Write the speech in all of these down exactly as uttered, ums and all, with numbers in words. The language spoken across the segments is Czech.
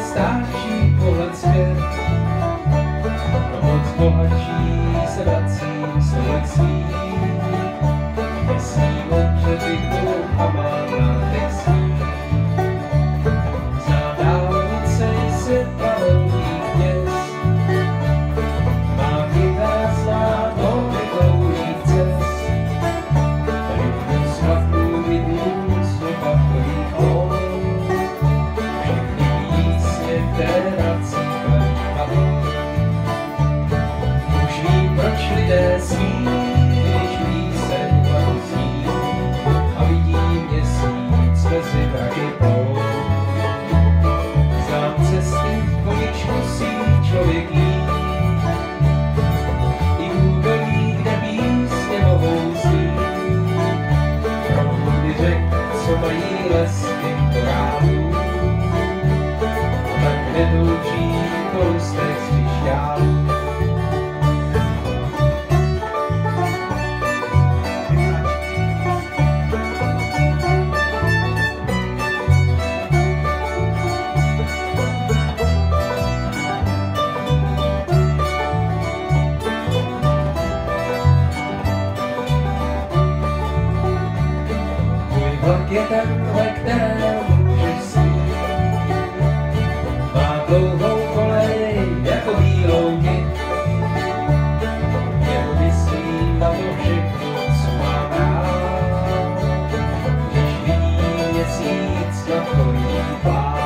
stáčí pohled zpět. Moc bohatší se vrací stolek svý. Měsí modře vidou a má nádech svý. Zná dálnice i světlavelných měst. Má kytara zná nohy dlouhých cest. Rytmu slavku vidím z opakových hol. Všechny písně, které vrací klepavou. Už vím, proč lidé sní, když píseň zní a vidím měsíc mezi mraky plou. Znám cesty, po nichž musí člověk jít, i údolí, kde písně mohou znít. Proudy řek, co mají lesky korálů, tak nedouží po listech z křišťálů. Vlak je ten, ve kterém můžeš snít. Má dlouhou kolej jako bílou nit. Jen myslím na to všechno, co mám rád, když vidím měsíc na tvojí plán.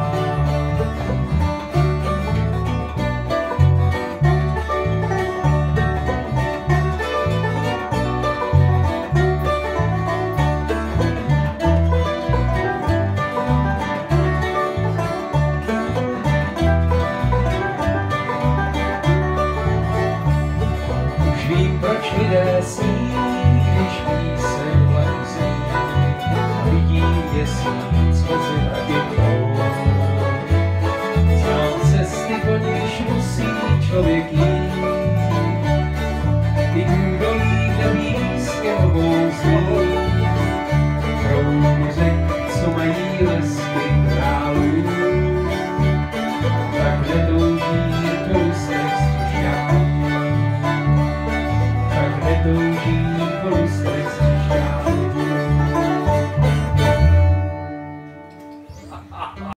Proč lidé sní, když píseň vlaku zní a vidím měsíc mezi mraky plou. Znám cesty, po nichž musí člověk jít, i údolí, kde písně mohou znít. Proudy řek, co mají lesky králů, tak netouží po listech z křišťálů. Touží po listech z křišťálů.